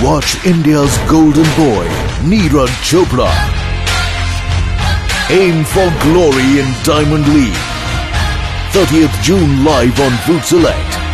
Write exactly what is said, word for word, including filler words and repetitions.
Watch India's golden boy, Neeraj Chopra. Aim for glory in Diamond League. thirtieth June live on Food Select.